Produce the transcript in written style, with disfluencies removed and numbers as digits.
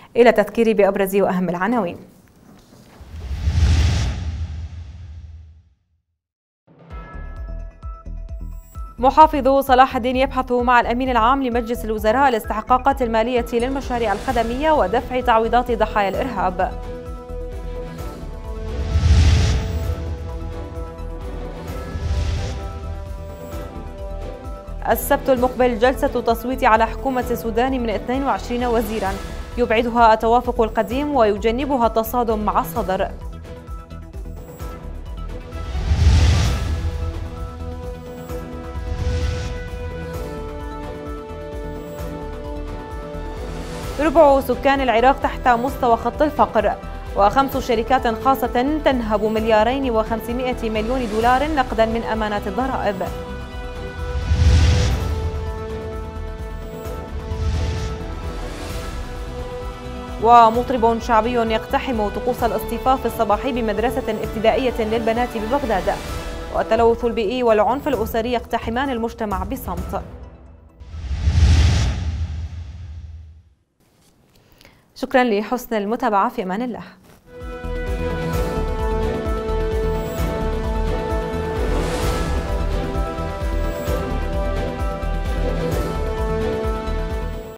إلى تذكير بأبرز وأهم العناوين. محافظ صلاح الدين يبحث مع الأمين العام لمجلس الوزراء الاستحقاقات المالية للمشاريع الخدمية ودفع تعويضات ضحايا الإرهاب. السبت المقبل جلسة تصويت على حكومة السودان من 22 وزيرا يبعدها التوافق القديم ويجنبها التصادم مع الصدر. ربع سكان العراق تحت مستوى خط الفقر، و5 شركات خاصة تنهب $2.5 مليون نقدا من أمانات الضرائب. ومطرب شعبي يقتحم طقوس الاصطفاف الصباحي بمدرسة ابتدائية للبنات ببغداد، والتلوث البيئي والعنف الأسري يقتحمان المجتمع بصمت. شكرا لحسن المتابعة، في أمان الله.